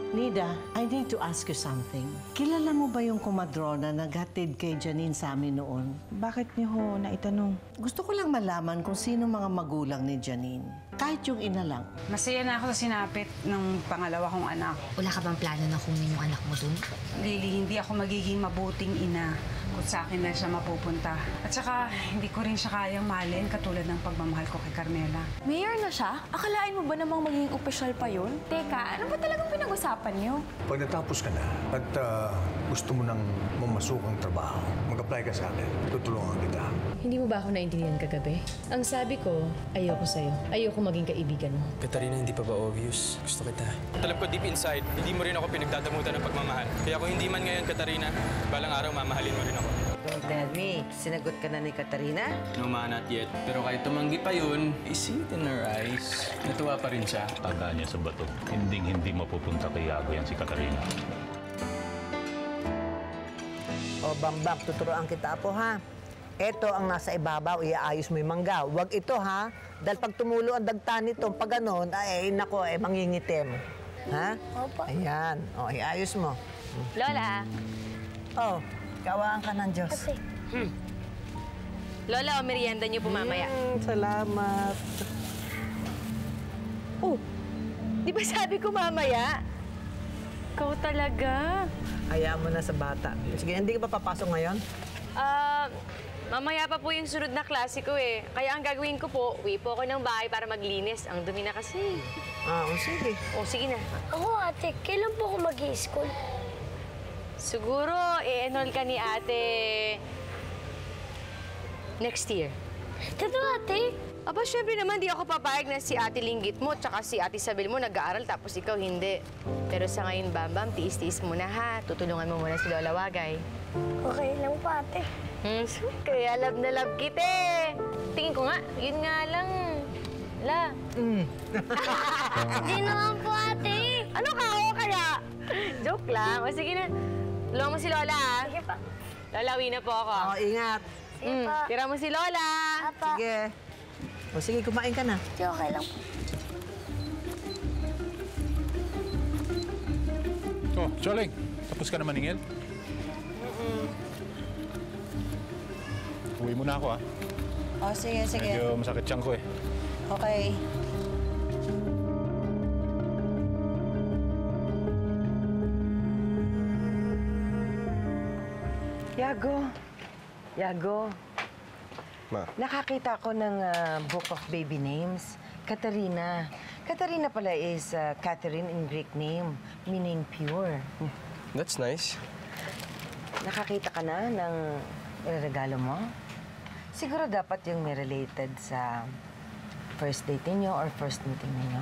Nida, I need to ask you something. Kilala mo ba yung kumadrona na naghatid kay Janine sa amin noon? Bakit niyo ho naitanong? Gusto ko lang malaman kung sino mga magulang ni Janine. Kahit yung ina lang. Masaya na ako sa sinapit ng pangalawa kong anak. Wala ka bang plano na kunin yung anak mo dun? Lily, hindi ako magiging mabuting ina kung sa akin na siya mapupunta. At saka, hindi ko rin siya kayang mahalin katulad ng pagmamahal ko kay Carmela. Mayor na siya? Akalain mo ba namang magiging opisyal pa yun? Teka, ano ba talagang pinag-usapan niyo? Pag natapos ka na at gusto mo nang mamasukang trabaho, mag-apply ka sa akin. Tutulungan kita. Hindi mo ba ako naintindihan kagabi? Ang sabi ko, ayoko sa'yo. Ayoko maging kaibigan mo. Catarina, hindi pa ba obvious? Gusto kita. Alam ko deep inside, hindi mo rin ako pinagdadamutan ng pagmamahal. Kaya kung hindi man ngayon, Catarina, balang araw mamahalin mo rin ako. Don't tell me, sinagot ka na ni Catarina? No ma, not yet. Pero kahit tumanggi pa yun, I see it in her eyes. Natuwa pa rin siya. Tandaan niya sa bato, hindi mapupunta kay Agot yan si Catarina. O, Bambam, tuturuan kita po, ha? Ito ang nasa ibabaw, iaayos mo yung mangga. Huwag ito, ha? Dahil pag tumulo ang dagta nito, pag ganon, ay, nako, mangingitim. Ha? Opo. Ayan. O, iayos mo. Lola. Oh, kawaan ka ng Diyos. Lola, o merienda niyo po mamaya. Salamat. Oh, di ba sabi ko mamaya? Ikaw talaga. Hayaan mo na sa bata. Sige, hindi ka pa papasok ngayon? Mamaya pa po yung sunod na klase ko eh. Kaya ang gagawin ko po, uwi po ako ng bahay para maglinis. Ang dumi na kasi. Sige. Sige na. Oo, ate. Kailan po ako mag-i-school? Siguro, i-enroll ka ni ate next year. Totoo, ate? Aba, syempre naman, di ako papayag na si ate Linggit mo tsaka si ate Isabel mo nag-aaral tapos ikaw hindi. Pero sa ngayon, Bambam, tiis-tiis muna ha. Tutulungan mo muna si Lola Wagay. Okay lang po, ate. Kaya love na love kita eh. Tingin ko nga, yun nga lang. La. Hindi naman po, ate. Ano ka ako kaya? Joke lang. O sige na. Tulungan mo si Lola ha. Sige pa. Lola, uwi na po ako. Ingat. Sige pa. Tira mo si Lola. Apa. Sige. O sige, kumain ka na. Sige, okay lang po. Oh, Choling, tapos ka na maningil? Uwi muna ako, ha? Oh, sige. Medyo masakit siyang ko, eh. Okay. Yago. Ma. Nakakita ko ng book of baby names. Catarina. Catarina pala is Catherine in Greek name, meaning pure. That's nice. Nakakita ka na ng regalo mo? Siguro dapat yung may related sa first date niyo or first meeting niyo.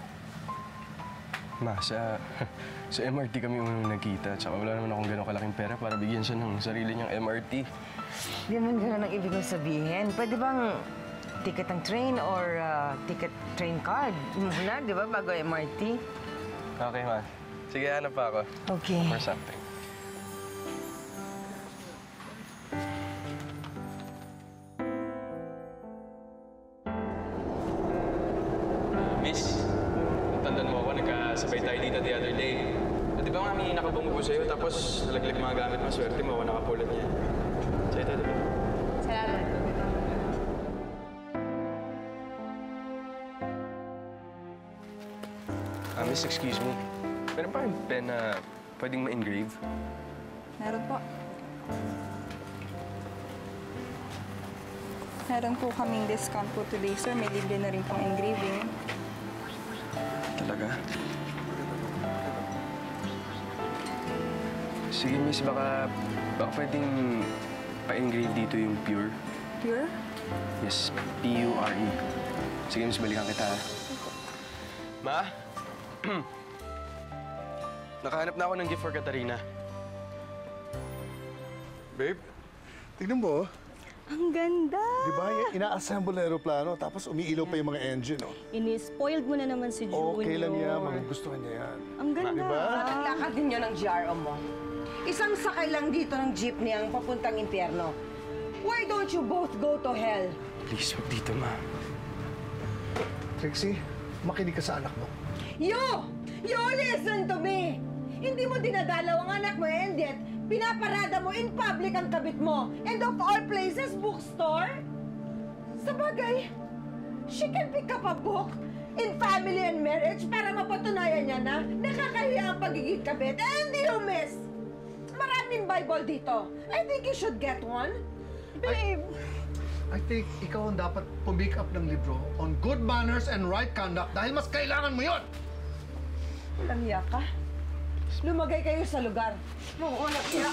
Ma, sa MRT kami unang nagkita. Tsaka wala naman akong gano'ng kalaking pera para bigyan siya ng sarili niyang MRT. Di naman gano'n ang ibig kong sabihin. Pwede bang ticket ng train or ticket train card? Muna, di ba, bago MRT? Okay, ma. Sige, hanap pa ako. Okay. For something. Miss, tandaan mo ako, nagkasabay tayo dito the other day. Di ba nga may nakabunggo sa'yo, tapos nalaglag mga gamit mo, swerte mo ako nakapulot niya. So ito, di ba? Salamat. Miss, excuse me. Meron pa rin pen na pwedeng ma-engrave? Meron po. Meron po kaming discount po today, sir. May libre na rin pong engraving. Talaga? Sige, miss, baka pwedeng pa-engrave dito yung pure. Pure? Yes, P-U-R-E. Sige, miss, balikan kita. Ma? Nakahanap na ako ng gift for Catarina. Babe, tignan mo. Ang ganda! Di ba, ina-assemble na aeroplano, tapos umiilaw pa yung mga engine, oh. Ini-spoiled mo na naman si Junior. Okay lang yan, magugustuhan niya yan. Ang ganda. Diba? Ang lakad ninyo ng GRO mo. Isang sakay lang dito ng jeepney ang papuntang impyerno. Why don't you both go to hell? Please, wag dito, ma. Trixie, makinig ka sa anak mo. You listen to me! Hindi mo dinadalaw ang anak mo and yet, pinaparada mo in public ang kabit mo. And of all places, bookstore? Sabagay, she can pick up a book in family and marriage para mapatunayan niya na nakakahiya ang pagiging kabit. And you, miss! Maraming Bible dito. I think you should get one. Babe! I think ikaw ang dapat pumick up ng libro on good manners and right conduct dahil mas kailangan mo yon. Walang hiya ka? Lumagay kayo sa lugar. Walang hiya.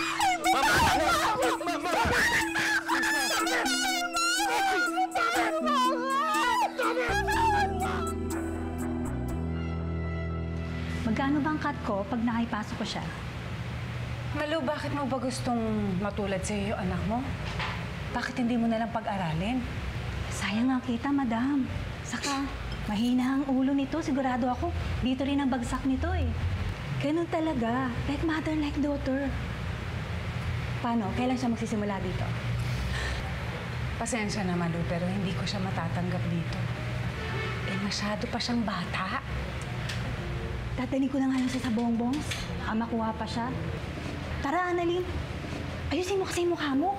Magkano ba ang cut ko pag nakipasok ko siya? Malu, bakit mo ba gustong matulad sa'yo yung anak mo? Bakit hindi mo nalang pag-aralin? Sayang nga kita, madam. Saka, mahina ang ulo nito. Sigurado ako, dito rin ang bagsak nito eh. Ganun talaga. Like mother, like daughter. Paano? Kailan siya magsisimula dito? Pasensya na, Malu, pero hindi ko siya matatanggap dito. Eh, masyado pa siyang bata. Tatanin ko na nga lang siya sa bongbongs. Baka makuha pa siya. Tara, Annalyn. Ayusin mo kasi yung mukha mo.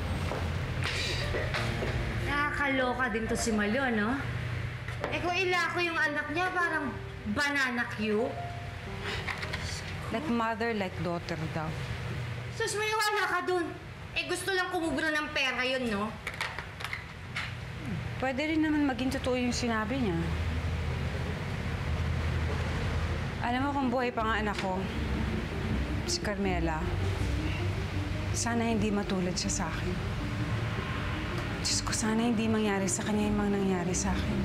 Nakakaloka din to si Malo, no? Eh kung ilako yung anak niya, parang banana cue. Like mother, like daughter daw. Sus, may wala ka dun. Eh gusto lang kumubra ng pera yun, no? Pwede rin naman maging totoo yung sinabi niya. Alam mo kung buhay pa nga anak ko, si Carmela, sana hindi matulad siya sa akin. Diyos ko, sana hindi mangyari sa kanya yung mga nangyari sa akin.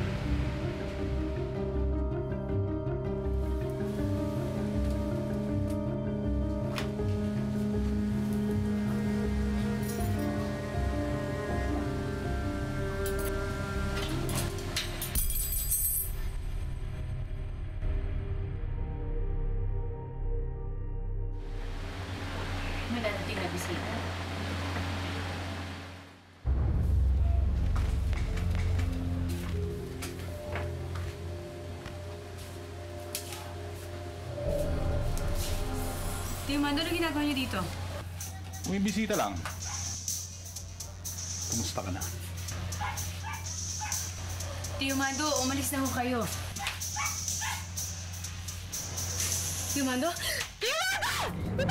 May dadating na bisita. Tio Mando, ano ginagawa niyo dito? May bisita lang. Kumusta ka na? Tio Mando, umalis na ho kayo. Tio Mando? Tio Mando!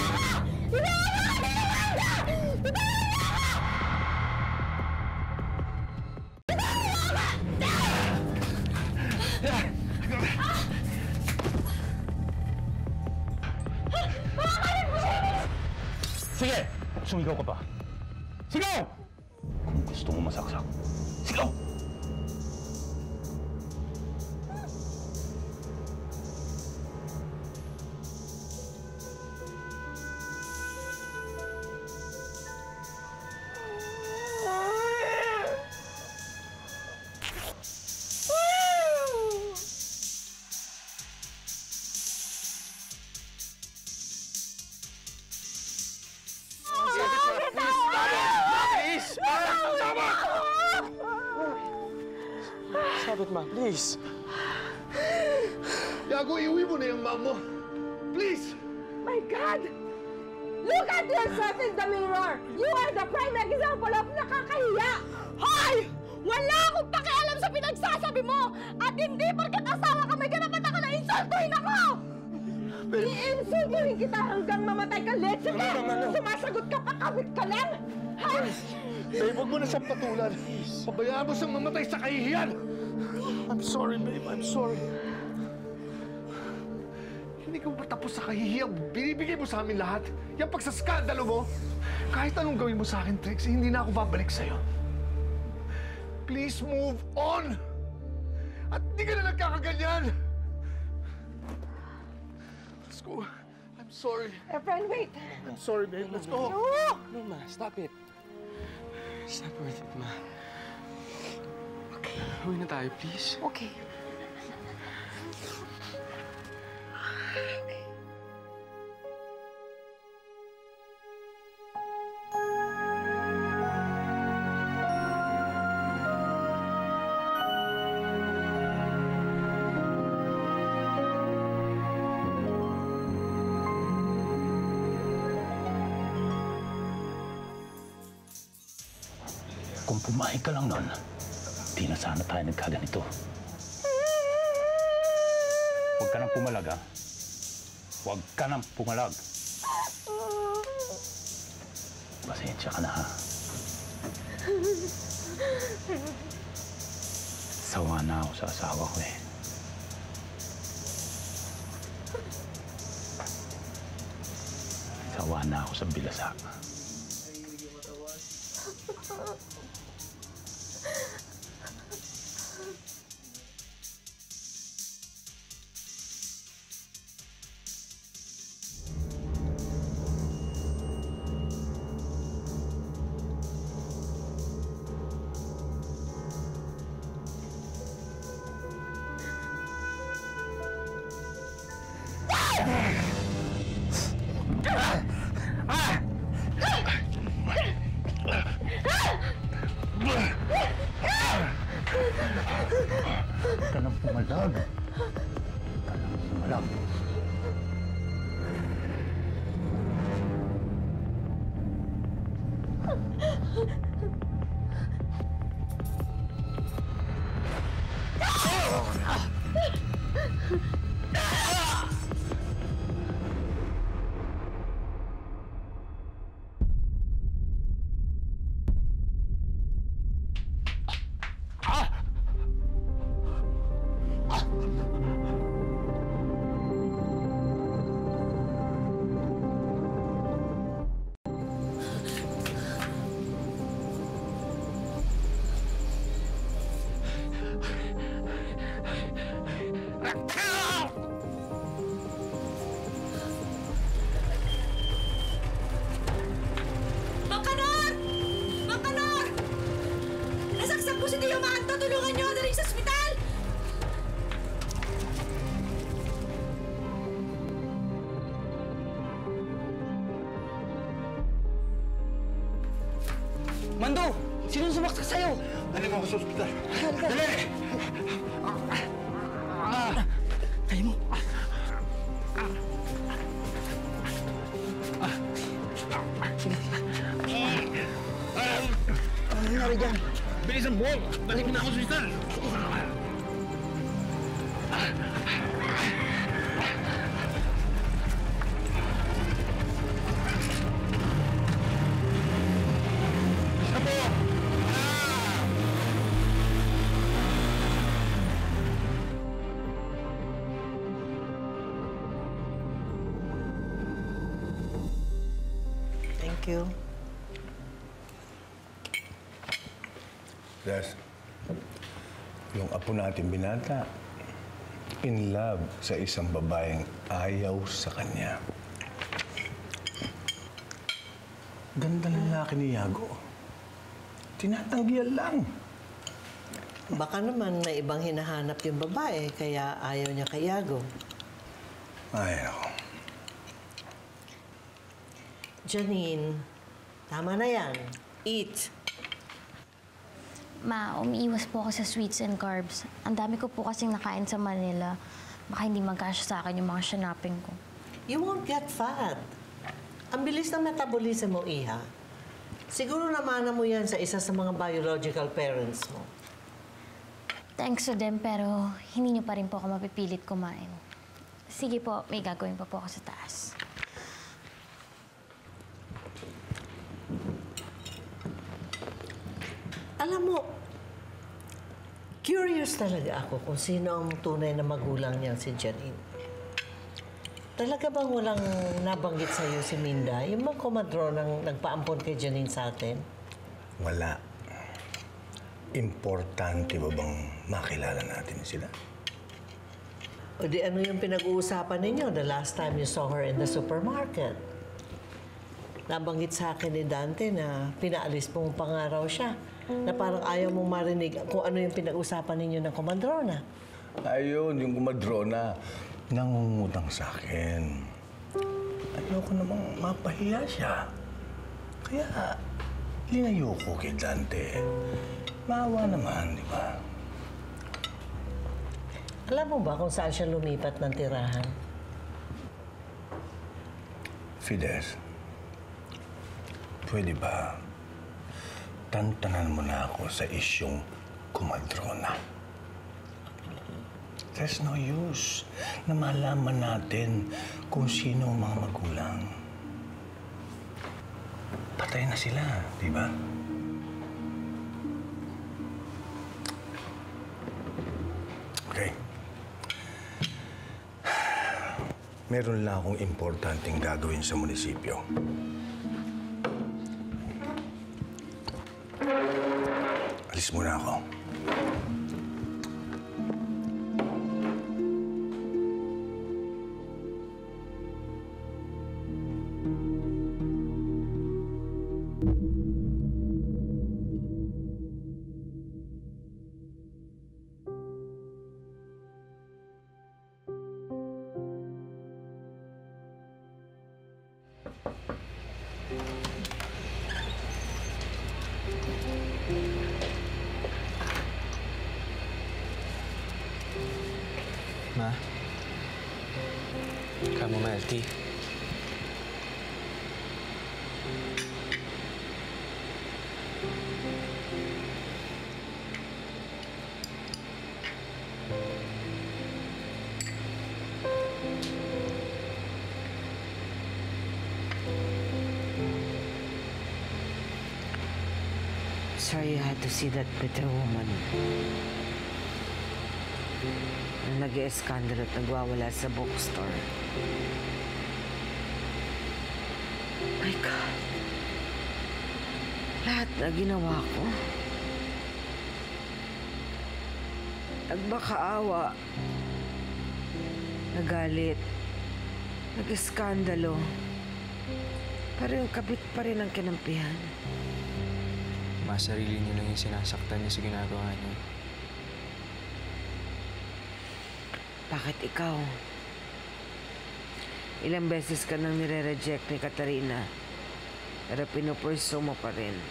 Sige! Sumigaw ka pa. Sigaw! Kung gusto mo masaksak, sigaw! Stop it, ma. Please. Yago, iuwi mo na yung mom mo. Please! My God! Look at yourself in the mirror! You are the prime example of nakakahiya! Hoy! Wala akong pakialam sa pinagsasabi mo! At hindi porket asawa ka, may karapatan ka na insultuhin ako! I-insultuhin kita hanggang mamatay ka, Leche ka! Sumasagot ka pa, kawit ka lang! Ha? Babe, huwag mo na siyang patulan. Pabayaan mo siyang mamatay sa kahihiyan. I'm sorry, babe. I'm sorry. Hindi ka ba tapos sa kahihiyan? Binibigay mo sa amin lahat. Yung pagsaskandalo mo. Kahit anong gawin mo sa akin, Trix, hindi na ako babalik sa'yo. Please move on! At hindi ka na nagkakaganyan! Let's go. I'm sorry. Friend, wait. I'm sorry, babe. Let's go. No, ma. Stop it. It's not worth it, ma. Okay. Uwi na tayo, please. Okay. Kung pumayag ka lang nun, di na sana tayo nagkaganito. Huwag ka nang pumalag, ha? Huwag ka nang pumalag. Pasensya ka na, ha? Sawa na ako sa asawa ko, eh. Sawa na ako sa bilasa. Huwag ka nang pumalag. Huwag ka nang pumalag. Mando! Sinong sumaksak sa'yo? Dali mo ako sa ospital. Dali! Kaya mo. Ano nangyari dyan? Bilisan mo! Balik mo na ako sa ospital! Thank you. Des, yung apo natin binata, in love sa isang babaeng ayaw sa kanya. Ganda lalaki ni Yago. Tinatanggihan lang. Baka naman may ibang hinahanap yung babae, kaya ayaw niya kay Yago. Ay, ako. Janine, tama na yan. Eat. Ma, umiiwas po ako sa sweets and carbs. Ang dami ko po kasing nakain sa Manila. Baka hindi magkasya sa akin yung mga shanaping ko. You won't get fat. Ang bilis ng metabolism mo, Iha. Siguro namana mo yan sa isa sa mga biological parents mo. Thanks to them, pero hindi niyo pa rin po ako mapipilit kumain. Sige po, may gagawin pa po ako sa taas. Alam mo, curious talaga ako kung sino ang tunay na magulang niya si Janine. Talaga bang walang nabanggit sa'yo si Minda? Yung bang komadronang nagpaampon kay Janine sa atin? Wala. Importante ba bang makilala natin sila? O di ano yung pinag-uusapan ninyo the last time you saw her in the supermarket? Nabanggit sa akin ni Dante na pinaalis mong pangaraw siya. Na parang ayaw mong marinig kung ano yung pinag-usapan ninyo ng komadrona. Ayun, yung kumadrona, nangungutang sa akin. Ayoko namang mapahiya siya. Kaya, linayo ko kay Dante. Maawa naman, di ba? Alam mo ba kung saan siya lumipat ng tirahan? Fides, pwede ba Tatantanan mo na ako sa isyong kumadrona. There's no use na malaman natin kung sino ang mga magulang. Patay na sila, di ba? Okay. Meron lang akong importanteng gagawin sa munisipyo. Alis muna ako. Ma? Chamomile tea. Sorry you had to see that bitter woman. Na nag-i-escandal at nagwawala sa bookstore. My God. Lahat na ginawa ko. Nagbakaawa. Nagalit. Nag-eskandalo. Pero yung kabit pa rin ang kinampihan. Sarili niyo lang yung sinasaktan niyo sa ginagawa niyo. Bakit ikaw? Ilang beses ka nang nire-reject ni Catarina, pero pinupurso mo pa rin.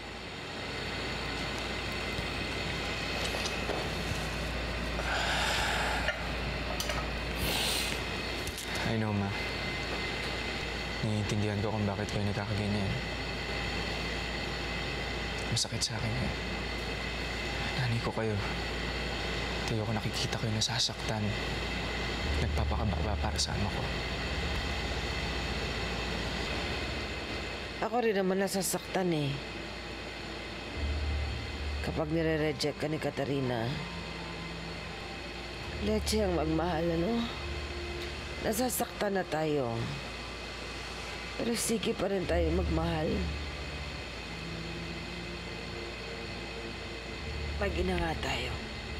I know, Ma. Naiintindihan ko kung bakit kayo nagkakaganyan. Masakit sa akin yun. Nanay ko kayo. Tayo ko nakikita kayo nasasaktan. Nagpapakababa para sa ama ko. Ako rin naman nasasaktan eh. Kapag nire-reject ka ni Catarina, leche ang magmahal, ano? Nasasaktan na tayo. Pero sige pa rin tayo magmahal. Mag-ina nga tayo.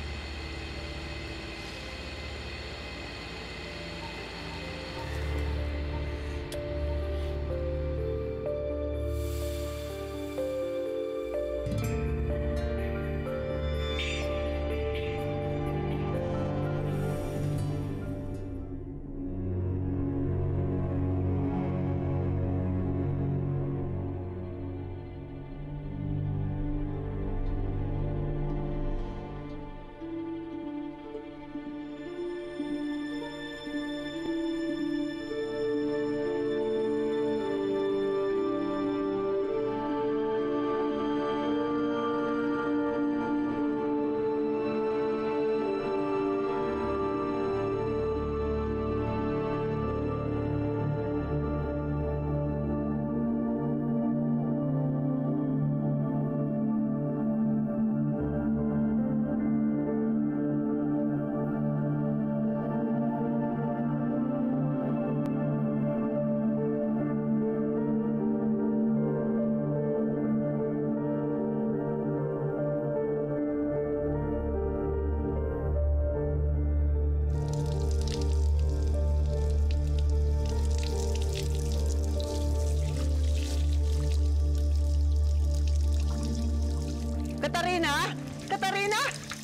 Catarina! Catarina!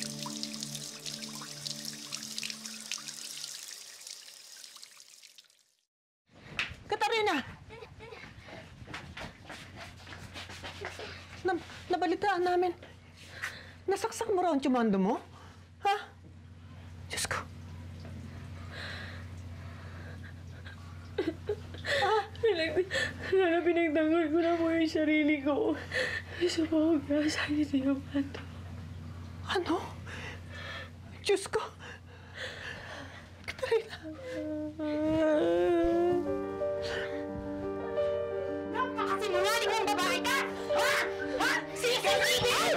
Catarina! Nabalitaan namin. Nasaksak mo raw ang tsumando mo? Ha? Diyos ko. Pinagtanggol ko na po yung sarili ko. Gusto ko mag-asahin niyo yung Mando. Ano? Diyos ko! Catarina! Napakasinungaling mong babae ka! Ha? Ha? Sisinigin!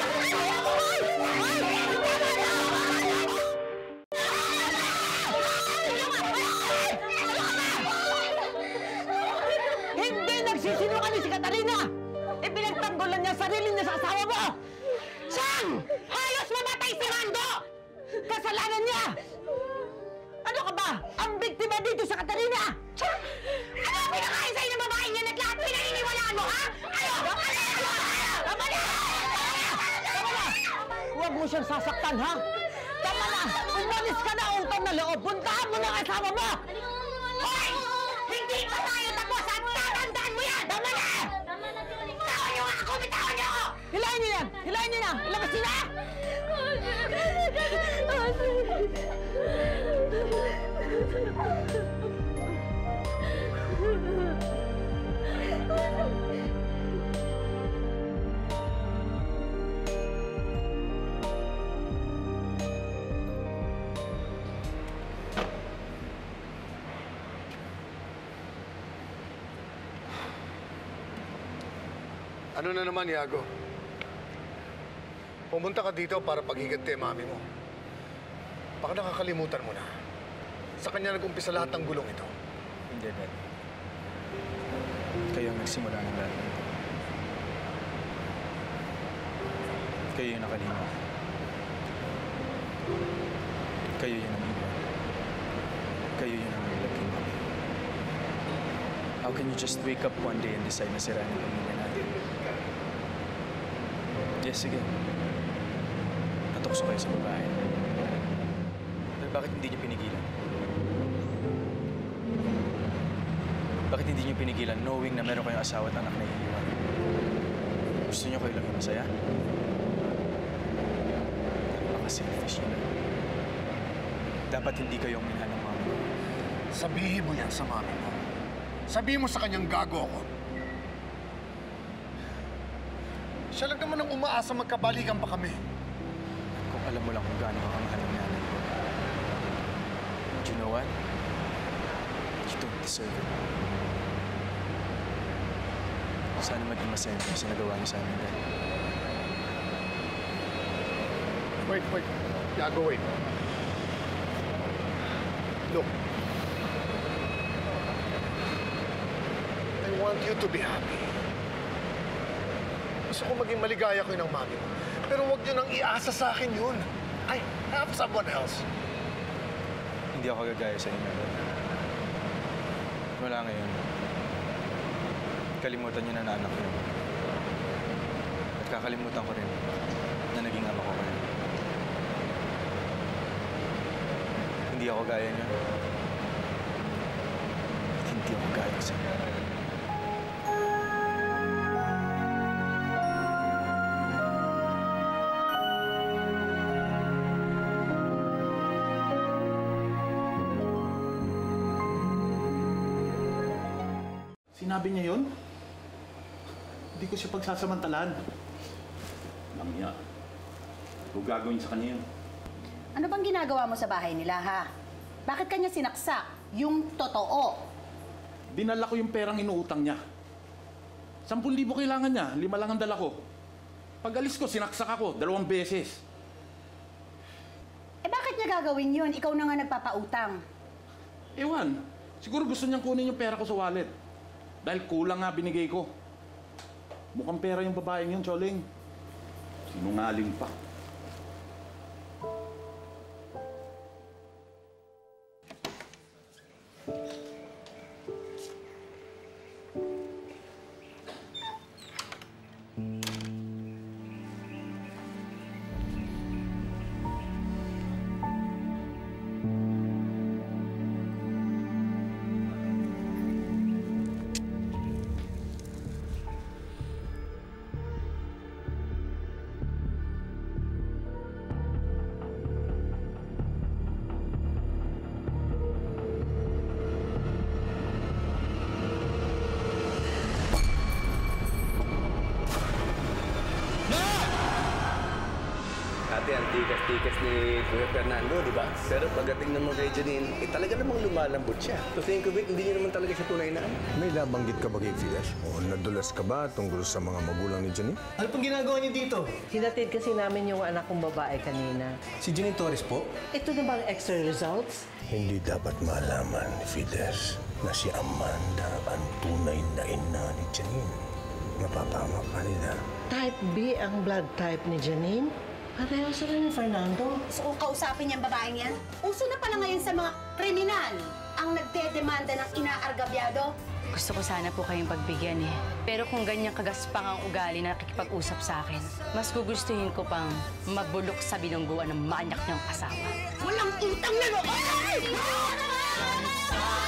Hindi nagsisinungaling si Catarina! Ipinagtanggol lang niya ang sarili niya sa asawa mo! Siyang! Halos mamatay si Mando! Kasalanan niya! Ano ka ba? Ang biktima dito sa Catarina! Ano ang pinakain sa'yo ng babaeng yan at lahat pinaniniwalaan mo, ha? Ano? Tama na! Tama na! Huwag mo siyang sasaktan, ha? Tama na! Umalis ka na, utang na loob! Puntahan mo na ang asawa mo! Hoy! Hindi pa tayo tapos at tatandaan mo yan! Tama na! Bitawan niyo nga ako! Bitawan niyo ako! Hilahin niyo yan! Hilahin niyo na! Ilabas niyo na! Ano na naman, Yago? Pumunta ka dito para paghiganti ang mami mo. Baka nakakalimutan mo na. Sa kanya nag-umpisa lahat ng gulong ito. Hindi, Dad. Kayo ang nagsimula ng lahat ng ito. Kayo yung nakalima. Kayo yung namiwan. Kayo yung namilag kay Mami. How can you just wake up one day and decide na sirain ang pamilya natin? Yes, sige. Natukso kayo sa babae. Pero bakit hindi niyo pinigilan? Bakit hindi niyo pinigilan knowing na meron kayong asawa at anak na iiwan? Gusto niyo kayo lang yung masaya? Napaka-selfish niyo na. Dapat hindi kayong minahal ng mami. Sabihin mo yan sa mami mo. Sabihin mo sa kanyang gago ako. Siya lang naman ang umaasa magkabalikan pa kami. Kung alam mo lang kung gaano ka kamahal ng nanay ko. Do you know what? You don't deserve it. Sana maging masaya sa nagawa niyo sa amin, Dad. Wait. Yago, wait. Look. I want you to be happy. Gusto ko maging maligaya ko ng mami mo. Pero huwag niyo nang iasa sa akin yun. I have someone else. Hindi ako gagaya sa inyo, Dad. Wala ngayon. Kalimutan niyo na anak niyo. At kakalimutan ko rin na naging ama ko kayo. Hindi ako gaya niyo. At hindi ako gaya sa inyo. Sinabi niya yun? Hindi ko siya pagsasamantalan. Alam niya. Kung gagawin sa kanya yun. Ano bang ginagawa mo sa bahay nila, ha? Bakit kanya sinaksak? Yung totoo. Dinala ko yung perang inuutang niya. 10,000 kailangan niya, 5 lang ang dala ko. Pag alis ko, sinaksak ako 2 beses. Eh bakit niya gagawin yun? Ikaw na nga nagpapautang. Ewan, siguro gusto niyang kunin yung pera ko sa wallet. Dahil kulang nga binigay ko. Mukhang pera yung babaeng yun, Choling. Sinungaling pa. ni Kuya Fernando, di ba? Pero pagdating naman kay Janine, talaga namang lumalambot siya. To think of it, hindi niya naman talaga siya tunay na anak. May nabanggit ka ba kay Fides? O nadulas ka ba tungkol sa mga magulang ni Janine? Ano pong ginagawa niyo dito? Hinatid kasi namin yung anak kong babae kanina. Si Janine Torres po? Ito na bang extra results? Hindi dapat malaman ni Fides na si Amanda ang tunay na ina ni Janine. Mapapahamak pa nila. Type B ang blood type ni Janine. Pareho sila ni Fernando. So kung kausapin niyang babaeng yan, uso na pala ngayon sa mga kriminal ang nagdedemanda ng inaargabyado. Gusto ko sana po kayong pagbigyan eh. Pero kung ganyang kagaspang ang ugali na nakikipag-usap sa akin, mas gugustuhin ko pang mabulok sa bilangguan ng manyak niyang asawa. Walang utang na loob!